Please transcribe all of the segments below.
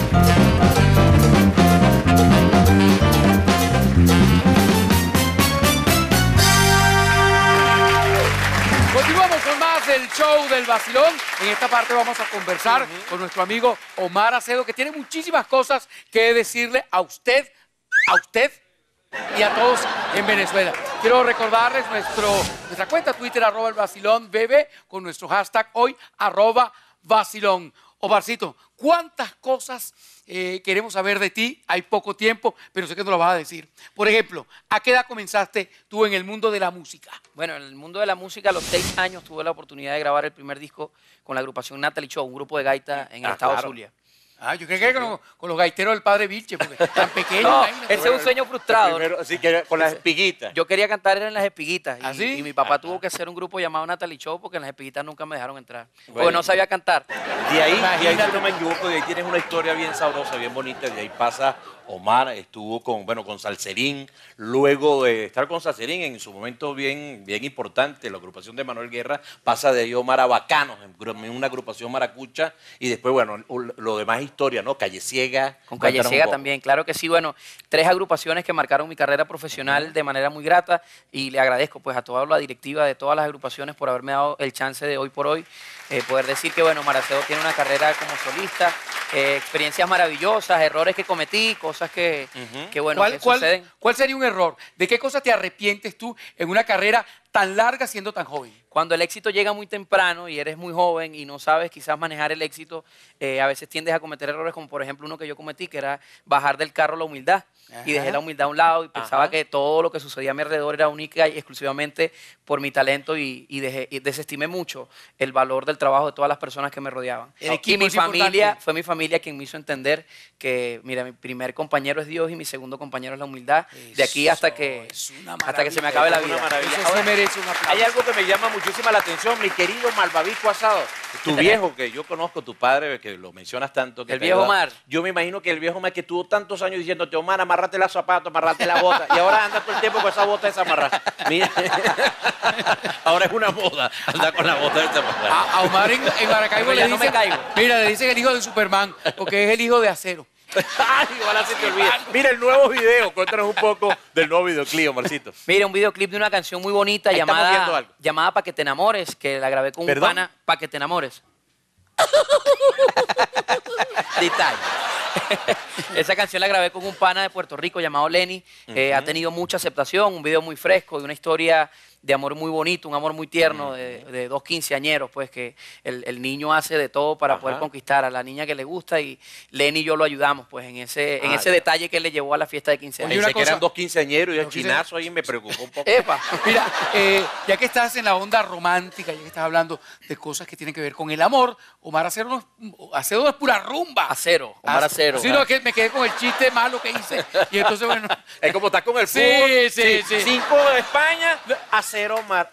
Continuamos con más del show del vacilón. En esta parte vamos a conversar con nuestro amigo Omar Acedo, que tiene muchísimas cosas que decirle a usted y a todos en Venezuela. Quiero recordarles nuestra cuenta Twitter, @elvacilonbb, con nuestro hashtag hoy, @vacilón. Omarcito, ¿cuántas cosas queremos saber de ti? Hay poco tiempo, pero sé que nos lo vas a decir. Por ejemplo, ¿a qué edad comenzaste tú en el mundo de la música? Bueno, en el mundo de la música a los 6 años tuve la oportunidad de grabar el primer disco con la agrupación Natalie Show, un grupo de gaita en el estado Zulia. Ah, yo creo que con los gaiteros del padre Vilche, porque tan pequeños. No, ese es un sueño frustrado. Primero, así que con las espiguitas. Yo quería cantar en las espiguitas. ¿Ah, sí? Y mi papá tuvo que hacer un grupo llamado Natalie Show porque en las espiguitas nunca me dejaron entrar. Porque no sabía cantar. De ahí, si no me equivoco, de ahí tienes una historia bien sabrosa, bien bonita. De ahí pasa Omar, estuvo con Salserín. Luego de estar con Salserín, en su momento bien importante, la agrupación de Manuel Guerra, pasa de ahí Omar a Bacanos, en una agrupación maracucha. Y después, bueno, lo demás historia, ¿no? Calle Ciega. Con Calle Ciega también, claro que sí. Bueno, 3 agrupaciones que marcaron mi carrera profesional de manera muy grata. Y le agradezco pues a toda la directiva de todas las agrupaciones por haberme dado el chance de hoy por hoy poder decir que, bueno, Omar Acedo tiene una carrera como solista, experiencias maravillosas, errores que cometí, cosas que bueno, que suceden. ¿Cuál sería un error? ¿De qué cosa te arrepientes tú en una carrera tan larga siendo tan joven? Cuando el éxito llega muy temprano y eres muy joven y no sabes quizás manejar el éxito, a veces tiendes a cometer errores como por ejemplo uno que yo cometí, que era bajar del carro la humildad. Y dejé la humildad a un lado y pensaba que todo lo que sucedía a mi alrededor era única y exclusivamente por mi talento y desestimé mucho el valor del trabajo de todas las personas que me rodeaban. Y mi familia, fue mi familia quien me hizo entender que, mira, mi primer compañero es Dios y mi segundo compañero es la humildad. De aquí hasta que se me acabe la vida. Eso se merece un aplauso. Hay algo que me llama muchísima la atención, mi querido Malvavisco Asado. Tu viejo, que yo conozco, tu padre, que lo mencionas tanto. Que el viejo Omar. Yo me imagino que el viejo Omar que tuvo tantos años diciéndote, Omar, amárrate los zapatos, amárrate la bota. Y ahora anda todo el tiempo con esa bota desamarrada. Mira, ahora es una moda andar con la bota desamarrada. A Omar en Maracaibo le dicen, no me caigo. Mira, le dicen el hijo de Superman, porque es el hijo de acero. Ay, igual se te olvida. Mira el nuevo video, cuéntanos un poco del nuevo videoclip, Omarcito. Mira, un videoclip de una canción muy bonita llamada Pa' que te enamores, que la grabé con un pana. Pa' que te enamores. Detalle. Esa canción la grabé con un pana de Puerto Rico llamado Lenny. Ha tenido mucha aceptación, un video muy fresco, de una historia de amor muy bonito, un amor muy tierno de 2 quinceañeros, pues que el niño hace de todo para poder conquistar a la niña que le gusta y Lenny y yo lo ayudamos pues en ese detalle que él le llevó a la fiesta de 15 años. Pensé que eran 2 quinceañeros y el chinazo ahí me preocupó un poco. Epa. Mira, ya que estás en la onda romántica, ya que estás hablando de cosas que tienen que ver con el amor, Omar Acedo no es pura rumba. Acero, Omar Acero. Sí, no, es que me quedé con el chiste malo que hice. Y entonces, bueno. Es como estás con el fútbol. Sí. 5 de España, Acero Omar.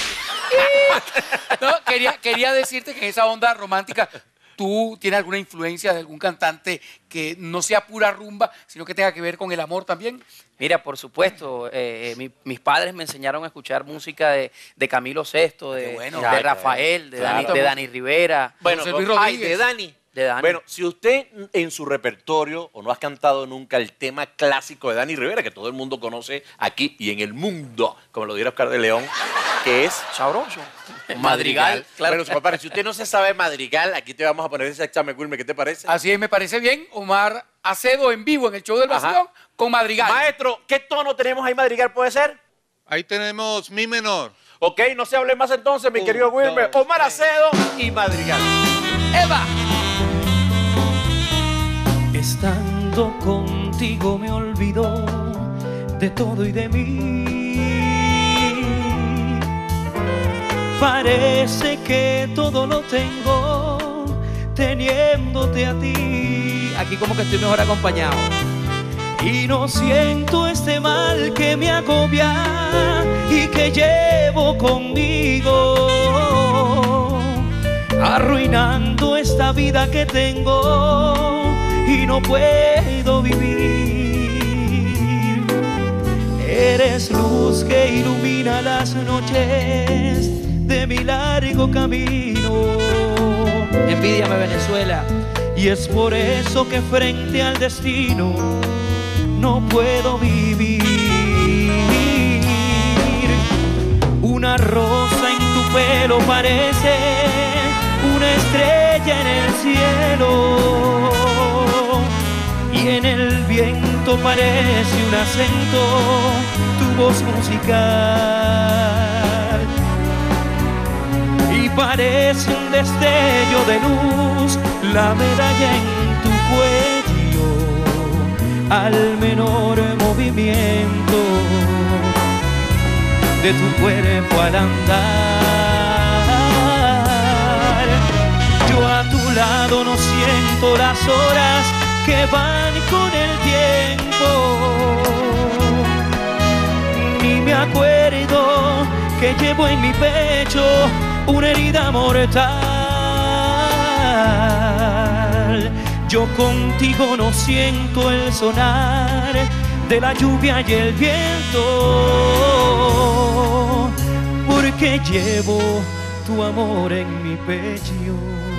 No, quería decirte que en esa onda romántica tú tienes alguna influencia de algún cantante que no sea pura rumba, sino que tenga que ver con el amor también. Mira, por supuesto, mis padres me enseñaron a escuchar música de Camilo Sesto, de Rafael, de Dani Rivera. Bueno, de Dani. Dani. Bueno, si usted en su repertorio o no has cantado nunca el tema clásico de Dani Rivera, que todo el mundo conoce aquí y en el mundo, como lo diría Oscar de León, que es sabroso. Madrigal. Claro. Bueno, compadre, si usted no se sabe Madrigal, aquí te vamos a poner ese examen, Wilmer, ¿qué te parece? Así es, me parece bien. Omar Acedo en vivo en el show del vacilón con Madrigal. Maestro, ¿qué tono tenemos ahí, Madrigal? ¿Puede ser? Ahí tenemos mi menor. Ok, no se hable más entonces, mi querido Wilmer. Omar Acedo y Madrigal. ¡Eva! Estando contigo me olvidó de todo y de mí. Parece que todo lo tengo teniéndote a ti. Aquí como que estoy mejor acompañado. Y no siento este mal que me agobia y que llevo conmigo, arruinando esta vida que tengo y no puedo vivir. Eres luz que ilumina las noches de mi largo camino. Envídiame, Venezuela. Y Y es por eso que frente al destino no puedo vivir. Una rosa en tu pelo parece una estrella en el cielo, y en el viento parece un acento tu voz musical, y parece un destello de luz la medalla en tu cuello al menor movimiento de tu cuerpo al andar. Yo a tu lado no siento las horas que van con el tiempo, ni me acuerdo que llevo en mi pecho una herida mortal. Yo contigo no siento el sonar de la lluvia y el viento, porque llevo tu amor en mi pecho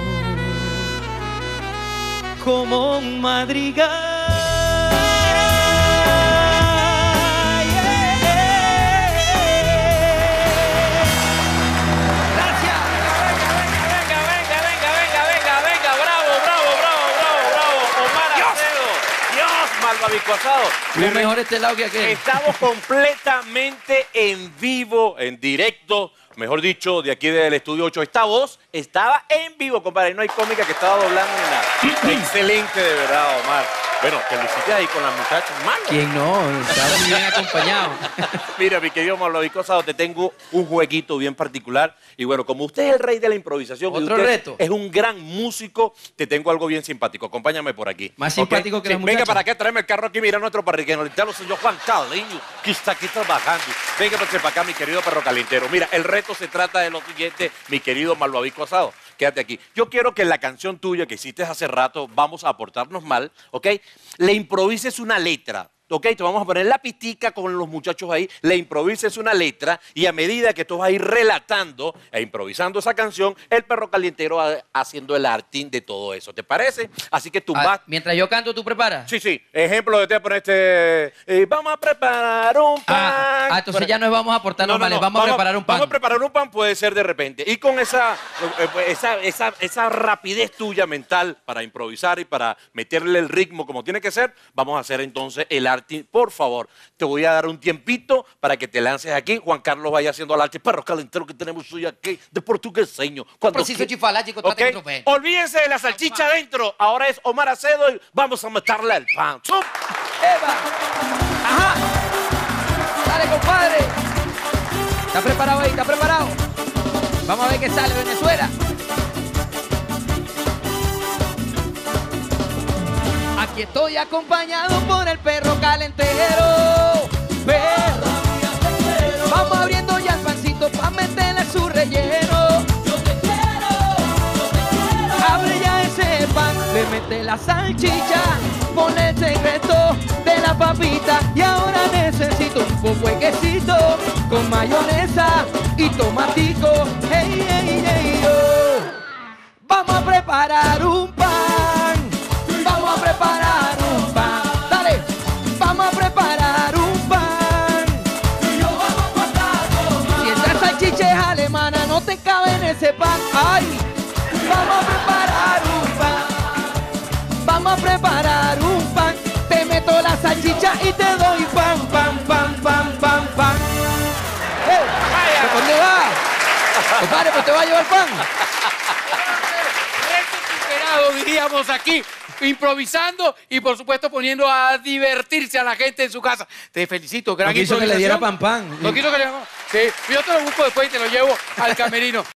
como un madrigal. Malvavisco Asado. Lo mejor este lado que aquel. Estamos completamente en vivo, en directo, mejor dicho, de aquí del Estudio 8. Esta voz estaba en vivo, compadre. No hay cómica que estaba doblando ni nada. Excelente, de verdad, Omar. Bueno, te lo hiciste ahí con las muchachas, mano. ¿Quién no? Estaba muy bien acompañado. Mira, mi querido Malvavisco Asado, te tengo un jueguito bien particular. Y bueno, como usted es el rey de la improvisación, y ¿Otro usted reto? es un gran músico, te tengo algo bien simpático. Acompáñame por aquí. Más ¿Ok? simpático que Sí, las muchachas. venga para acá, tráeme el carro aquí, mira nuestro parriquero. El señor Juan Caleño, que está aquí trabajando. Venga para acá, mi querido perro calentero. Mira, el reto se trata de lo siguiente, mi querido Malvavisco Asado. Quédate aquí. Yo quiero que la canción tuya que hiciste hace rato, Vamos a portarnos mal, ¿ok? Le improvises una letra. Ok, te vamos a poner la pistica con los muchachos ahí, le improvises una letra y a medida que tú vas a ir relatando e improvisando esa canción, el perro calientero va haciendo el artín de todo eso. ¿Te parece? Así que tú vas... Mientras yo canto, ¿tú preparas? Sí, sí. Ejemplo, te voy a poner vamos a preparar un pan. Entonces ya nos vamos a portarnos mal, vamos a preparar un pan. Vamos a preparar un pan, puede ser de repente. Y con esa rapidez tuya mental para improvisar y para meterle el ritmo como tiene que ser, vamos a hacer entonces el arte. Por favor, te voy a dar un tiempito para que te lances aquí. Juan Carlos vaya haciendo el arte perro calentero que tenemos hoy aquí de portugueseño. Preciso chifalachi, ¿Okay? Olvídense de la salchicha adentro. Ahora es Omar Acedo y vamos a meterle el pan. ¡Zum! ¡Eva! ¡Ajá! ¡Dale, compadre! ¿Está preparado ahí? ¿Está preparado? Vamos a ver qué sale Venezuela. Aquí estoy acompañado por el perro calentero. Perro, vamos abriendo ya el pancito pa' meterle su relleno. Yo te quiero. Abre ya ese pan, le mete la salchicha, ponle el secreto de la papita. Y ahora necesito un poco de quesito con mayonesa y tomatico. Hey, hey, hey, oh. Vamos a preparar un pan. Vamos a preparar un pan. Dale, vamos a preparar un pan. Y yo vamos a cortarlo más. Si esa salchicha es alemana, no te cabe en ese pan. Ay, vamos a preparar un pan. Vamos a preparar un pan. Te meto la salchicha y te doy pan, pan, pan, pan, pan, pan. ¿Dónde va? Compadre, pues te va a llevar pan. Diríamos aquí, improvisando y por supuesto poniendo a divertirse a la gente en su casa. Te felicito, gran No quiso que le diera pan. No quiso que le diera pan. Sí, yo te lo busco después y te lo llevo al camerino.